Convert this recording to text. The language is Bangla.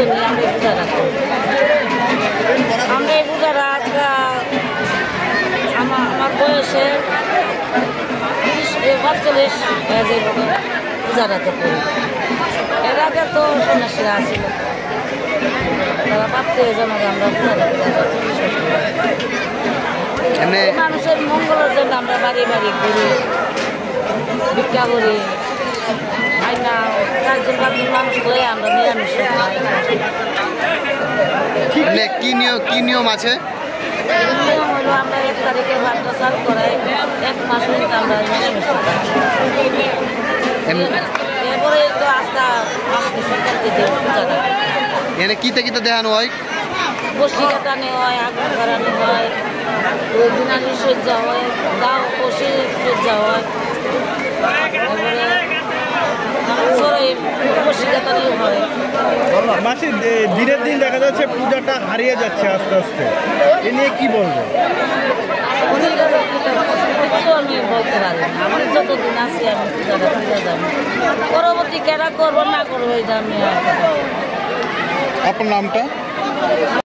নিয়ে আমরা পূজা রাখি। আমরা এই পূজাটা আজকে আমার বয়সে 45 পূজাটা তো করি। এর আগে তো সন্ন্যাসীরা আসছিল, তারা ভাবতে যেন আমরা পূজাটা মানুষের মঙ্গলের জন্য আমরা বাড়ি বাড়ি ঘুরি, ভিক্ষা করি। খাই না 4-5 মানুষ হয়ে আমরা নিরামিষ খাই। কি নিয়ম আছে? নিয়ম হলো আমরা 1 তারিখে ভাতটা চাল করাই, 1 মাস হইতে আমরা নিরামিষ খাই। এরপরে তো আস্থা সরকারকে পূজাটা এনে কিতে কিতে দেখানো হয়? বসি কাটানো হয়, আগুন ধরানো হয়, দিনানি সজ্জা হয়, দাও বসি সজ্জা হয়, বসি কাটানো হয়। মাসি দিনের দিন দেখা যাচ্ছে পূজাটা হারিয়ে যাচ্ছে আস্তে আস্তে, এ নিয়ে কি বলবো? আমি বলতে পারি না, আমার যতদিন আছি আমি পূজাটা পূজা যাবো, পরবর্তী কেনা করবো না করবো এটা আমি। আপনার নামটা?